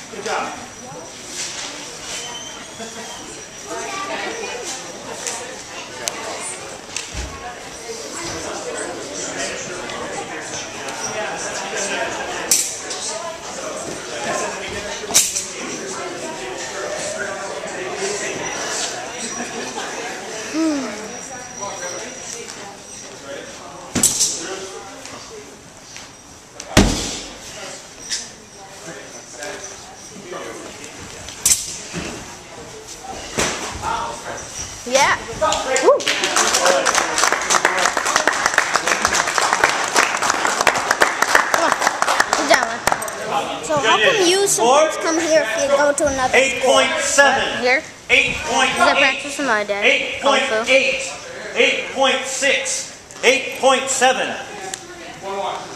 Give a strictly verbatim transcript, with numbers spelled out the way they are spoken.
Good job. Yeah. Woo. Good job, man. So how come you supposed to come here if you go to another eight point seven. Here? eight point eight. Is that practice with my dad? eight point eight. eight point six. eight point seven.